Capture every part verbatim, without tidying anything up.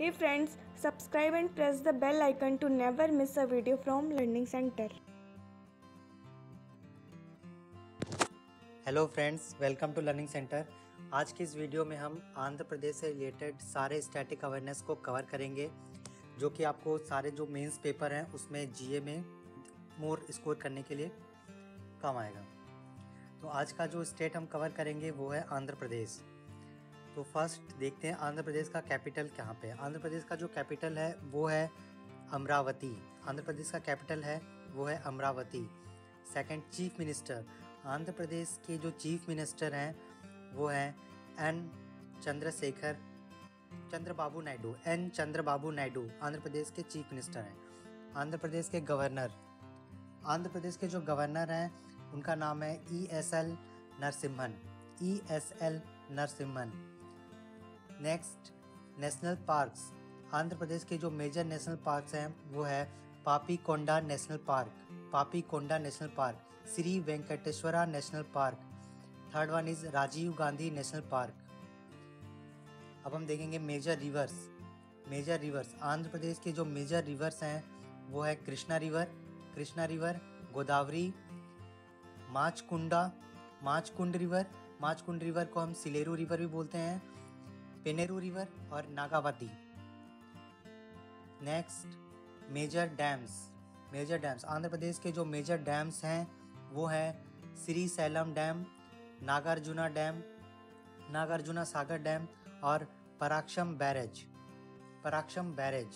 Hey friends, subscribe and press the bell icon to never miss a video from Learning Center. Hello friends, welcome to Learning Center. आज की इस video में हम आंध्र प्रदेश से related सारे static awareness को cover करेंगे, जो कि आपको सारे जो मेंस पेपर हैं उसमें जीए में मोर स्कोर करने के लिए काम आएगा। तो आज का जो स्टेट हम कवर करेंगे वो है आंध्र प्रदेश। तो फर्स्ट देखते हैं आंध्र प्रदेश का कैपिटल कहाँ पे है। आंध्र प्रदेश का जो कैपिटल है वो है अमरावती। आंध्र प्रदेश का कैपिटल है वो है Amaravati. Second, chief minister. Andhra Pradesh के जो चीफ मिनिस्टर हैं वो हैं एन चंद्रशेखर चंद्रबाबू नायडू एन चंद्रबाबू नायडू आंध्र प्रदेश के चीफ मिनिस्टर हैं। आंध्र प्रदेश के गवर्नर आंध्र प्रदेश के जो गवर्नर हैं उनका नाम है E S L Narasimhan E S L Narasimhan. Next, national parks. Andhra Pradesh के जो मेजर नेशनल पार्क्स हैं वो है Papikonda national park Papikonda national park, Shri Venkateswara national park. Third one is Rajiv Gandhi national park. अब हम देखेंगे major rivers major rivers Andhra Pradesh के जो मेजर रिवर्स हैं वो है Krishna river Krishna river Godavari, Machkunda Machkund river Machkund river को हम सिलेरू रिवर भी बोलते हैं, पेनेरू रिवर और Nagavati. Next, major dams major dams Andhra Pradesh के जो मेजर डैम्स हैं वो हैं Shri Sailam dam, Nagarjuna dam Nagarjuna Sagar dam और Prakasam barrage Prakasam barrage.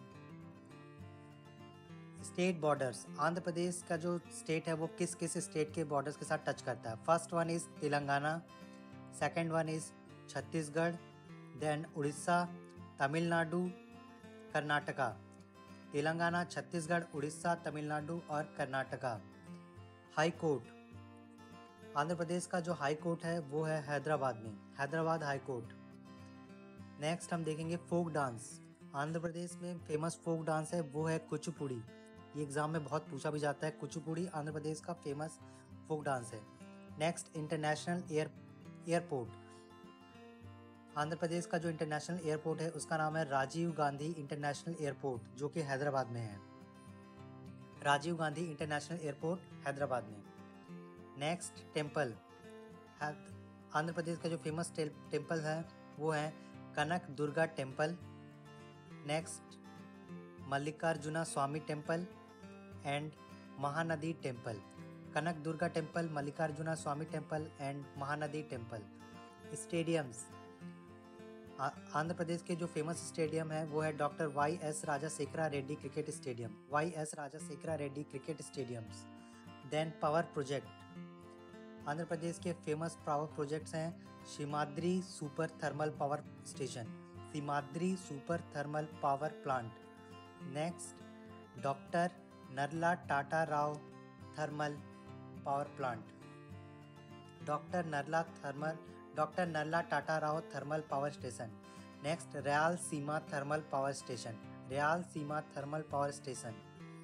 State borders Andhra Pradesh का जो स्टेट है वो किस किस स्टेट के बॉर्डर्स के साथ टच करता है। First one is Telangana, second one is Chhattisgarh, then Orissa, Tamil Nadu, Karnataka. Telangana, Chhattisgarh, Orissa, Tamil Nadu और कर्नाटका। हाई कोर्ट आंध्र प्रदेश का जो हाई कोर्ट है वो है हैदराबाद में हैदराबाद हाई कोर्ट। नेक्स्ट हम देखेंगे फोक डांस। आंध्र प्रदेश में फेमस फोक डांस है वो है कुचिपुड़ी। ये एग्जाम में बहुत पूछा भी जाता है। कुचिपुड़ी आंध्र प्रदेश का फेमस फोक डांस है। Next, international air airport Andhra Pradesh का जो इंटरनेशनल एयरपोर्ट है उसका नाम है राजीव गांधी इंटरनेशनल एयरपोर्ट, जो कि हैदराबाद में है। राजीव गांधी इंटरनेशनल एयरपोर्ट हैदराबाद में। नेक्स्ट, टेम्पल आंध्र प्रदेश का जो फेमस टेम्पल है वो है Kanaka Durga temple. Next, Mallikarjuna Swami temple and Mahanadi temple. Kanaka Durga temple, Mallikarjuna Swami temple and Mahanadi temple. Stadiums Andhra Pradesh के जो फेमस स्टेडियम है वो है doctor Y S Rajasekhara Reddy cricket stadium Y S Rajasekhara Reddy cricket stadiums. Then power project Andhra Pradesh के फेमस पावर प्रोजेक्ट्स हैं Simhadri super thermal power station Simhadri super thermal power plant. Next, doctor Narla Tata Rao thermal power plant doctor Narla thermal doctor Narla Tata Rao thermal power station. Next, Rayala Seema thermal power station Rayala Seema thermal power station.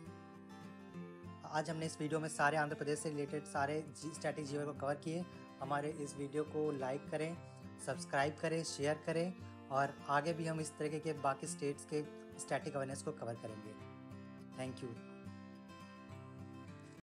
आज हमने इस video में सारे आंध्र प्रदेश से related सारे static जीओ को cover किए। हमारे इस वीडियो को लाइक करें, सब्सक्राइब करें, शेयर करें और आगे भी हम इस तरीके के बाकी स्टेट्स के स्टैटिक अवेयरनेस को कवर करेंगे। Thank you.